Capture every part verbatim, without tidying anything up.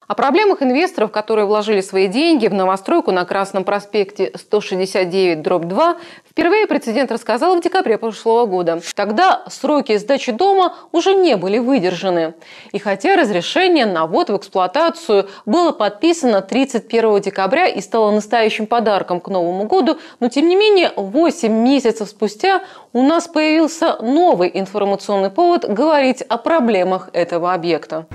О проблемах инвесторов, которые вложили свои деньги в новостройку на Красном проспекте сто шестьдесят девять дробь два, впервые прецедент рассказал в декабре прошлого года. Тогда сроки сдачи дома уже не были выдержаны. И хотя разрешение на ввод в эксплуатацию было подписано тридцать первого декабря и стало настоящим подарком к Новому году, но тем не менее восемь месяцев спустя у нас появился новый информационный повод говорить о проблемах этого объекта.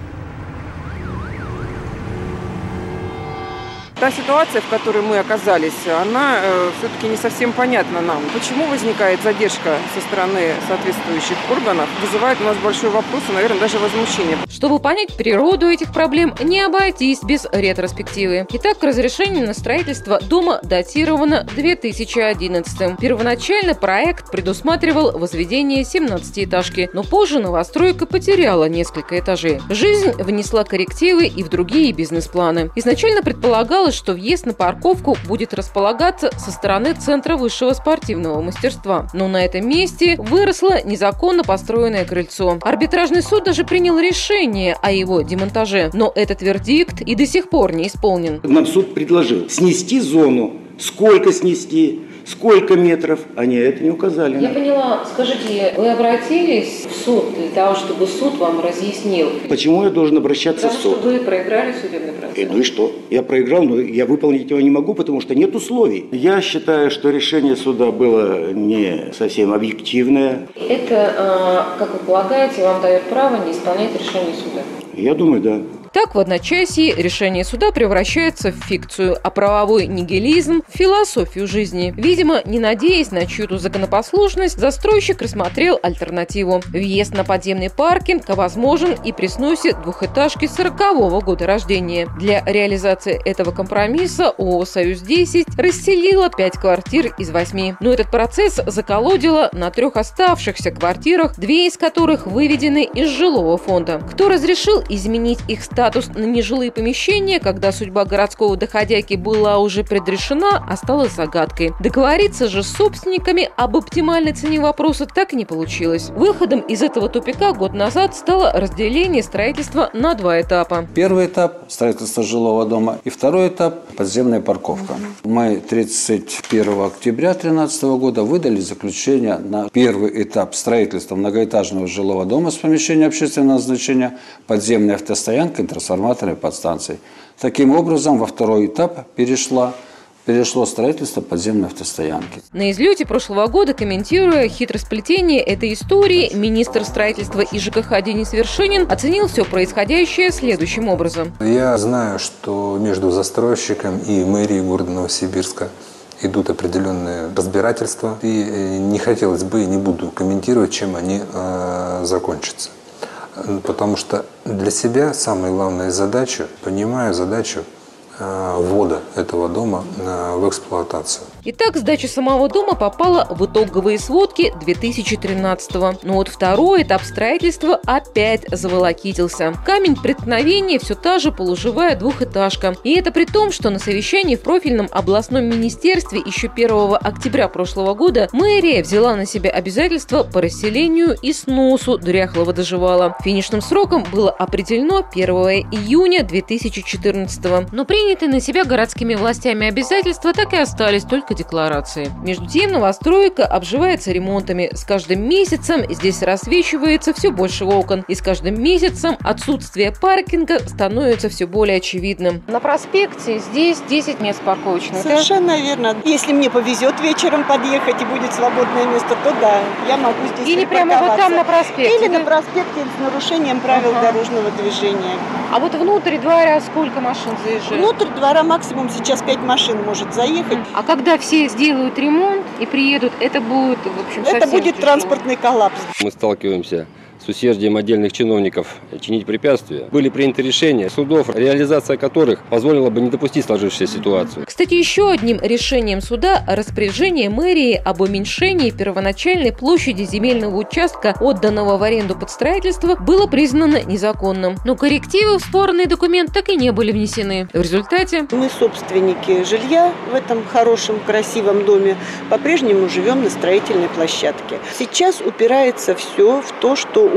Та ситуация, в которой мы оказались, она э, все-таки не совсем понятна нам. Почему возникает задержка со стороны соответствующих органов, вызывает у нас большой вопрос и, наверное, даже возмущение. Чтобы понять природу этих проблем, не обойтись без ретроспективы. Итак, разрешение на строительство дома датировано две тысячи одиннадцатым. Первоначально проект предусматривал возведение семнадцатиэтажки, но позже новостройка потеряла несколько этажей. Жизнь внесла коррективы и в другие бизнес-планы. Изначально предполагалось, что въезд на парковку будет располагаться со стороны Центра высшего спортивного мастерства. Но на этом месте выросло незаконно построенное крыльцо. Арбитражный суд даже принял решение о его демонтаже, но этот вердикт и до сих пор не исполнен. Нам суд предложил снести зону. Сколько снести? Сколько метров? Они это не указали. Я поняла. Скажите, вы обратились в суд для того, чтобы суд вам разъяснил? Почему я должен обращаться потому в суд? Потому что вы проиграли судебный процесс. И, ну и что? Я проиграл, но я выполнить его не могу, потому что нет условий. Я считаю, что решение суда было не совсем объективное. Это, как вы полагаете, вам дает право не исполнять решение суда? Я думаю, да. Так, в одночасье решение суда превращается в фикцию, а правовой нигилизм – в философию жизни. Видимо, не надеясь на чью-то законопослушность, застройщик рассмотрел альтернативу. Въезд на подземный паркинг возможен и при сносе двухэтажки сорокового года рождения. Для реализации этого компромисса ООО «Союз десять» расселила пять квартир из восьми. Но этот процесс заколодило на трех оставшихся квартирах, две из которых выведены из жилого фонда. Кто разрешил изменить их статус Статус на нежилые помещения, когда судьба городского доходяги была уже предрешена, осталась загадкой. Договориться же с собственниками об оптимальной цене вопроса так и не получилось. Выходом из этого тупика год назад стало разделение строительства на два этапа. Первый этап – строительство жилого дома, и второй этап – подземная парковка. Мы тридцать первого октября две тысячи тринадцатого года выдали заключение на первый этап строительства многоэтажного жилого дома с помещением общественного назначения, подземной автостоянкой, трансформаторной подстанции. Таким образом, во второй этап перешло, перешло строительство подземной автостоянки. На излете прошлого года, комментируя хитросплетение этой истории, министр строительства и ЖКХ Денис Вершинин оценил все происходящее следующим образом. Я знаю, что между застройщиком и мэрией города Новосибирска идут определенные разбирательства, и не хотелось бы и не буду комментировать, чем они э, закончатся. Потому что для себя самая главная задача, понимаю задачу э, ввода этого дома э, в эксплуатацию. Итак, сдача самого дома попала в итоговые сводки две тысячи тринадцатого. Но вот второй этап строительства опять заволокитился. Камень преткновения все та же полуживая двухэтажка. И это при том, что на совещании в профильном областном министерстве еще первого октября прошлого года мэрия взяла на себя обязательства по расселению и сносу дряхлого доживала. Финишным сроком было определено первого июня две тысячи четырнадцатого. Но принятые на себя городскими властями обязательства так и остались только декларации. Между тем, новостройка обживается ремонтами. С каждым месяцем здесь рассвечивается все больше окон. И с каждым месяцем отсутствие паркинга становится все более очевидным. На проспекте здесь десять мест парковочных. Совершенно да? верно. Если мне повезет вечером подъехать и будет свободное место, то да, я могу здесь Или прямо вот там на проспекте. Или да? на проспекте с нарушением правил ага. дорожного движения. А вот внутрь двора сколько машин заезжает? Внутрь двора максимум сейчас пять машин может заехать. А когда все сделают ремонт и приедут, это будет, в общем, это будет тяжело. Транспортный коллапс. Мы сталкиваемся с усердием отдельных чиновников чинить препятствия. Были приняты решения судов, реализация которых позволила бы не допустить сложившуюся ситуацию. Кстати, еще одним решением суда распоряжение мэрии об уменьшении первоначальной площади земельного участка, отданного в аренду под строительство, было признано незаконным. Но коррективы в спорный документ так и не были внесены. В результате... Мы собственники жилья в этом хорошем, красивом доме. По-прежнему живем на строительной площадке. Сейчас упирается все в то, что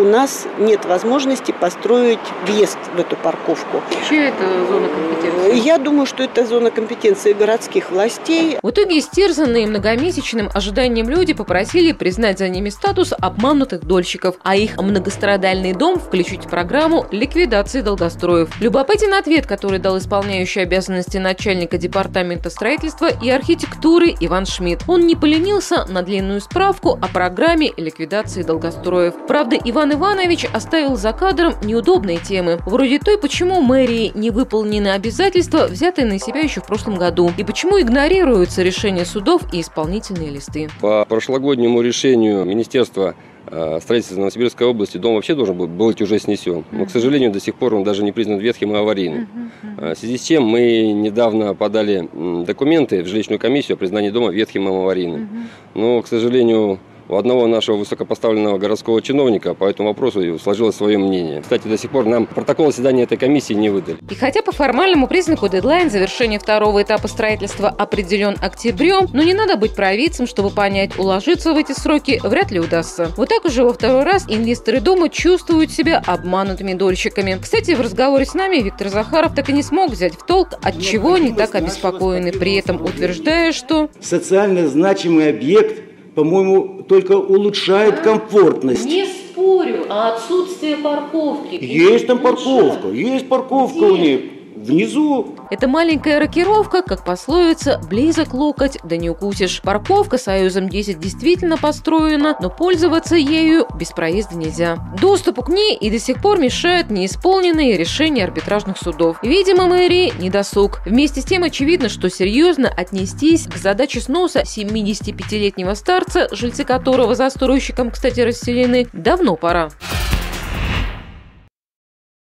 у нас нет возможности построить въезд в эту парковку. Чья это зона компетенции? Я думаю, что это зона компетенции городских властей. В итоге истерзанные многомесячным ожиданием люди попросили признать за ними статус обманутых дольщиков, а их многострадальный дом включить в программу ликвидации долгостроев. Любопытен ответ, который дал исполняющий обязанности начальника департамента строительства и архитектуры Иван Шмидт. Он не поленился на длинную справку о программе ликвидации долгостроев. Правда, Иван Иванович оставил за кадром неудобные темы, вроде той, почему мэрии не выполнены обязательства, взятые на себя еще в прошлом году, и почему игнорируются решения судов и исполнительные листы. По прошлогоднему решению Министерства строительства Новосибирской области дом вообще должен был быть уже снесен. Но, к сожалению, до сих пор он даже не признан ветхим и аварийным. В связи с чем мы недавно подали документы в жилищную комиссию о признании дома ветхим и аварийным. Но, к сожалению, у одного нашего высокопоставленного городского чиновника по этому вопросу сложилось свое мнение. Кстати, до сих пор нам протокол заседания этой комиссии не выдали. И хотя по формальному признаку дедлайн завершения второго этапа строительства определен октябрем, но не надо быть провидцем, чтобы понять, уложиться в эти сроки вряд ли удастся. Вот так уже во второй раз инвесторы дома чувствуют себя обманутыми дольщиками. Кстати, в разговоре с нами Виктор Захаров так и не смог взять в толк, от чего они так обеспокоены, при этом утверждая, что социально значимый объект, по-моему, только улучшает комфортность. Не спорю, а отсутствие парковки. Есть там парковка, есть парковка у них. Внизу. Эта маленькая рокировка, как пословица, близок локоть, да не укусишь. Парковка Союзом десять действительно построена, но пользоваться ею без проезда нельзя. Доступу к ней и до сих пор мешают неисполненные решения арбитражных судов. Видимо, мэрии не досуг. Вместе с тем очевидно, что серьезно отнестись к задаче сноса семидесятипятилетнего старца, жильцы которого застройщиком, кстати, расселены, давно пора.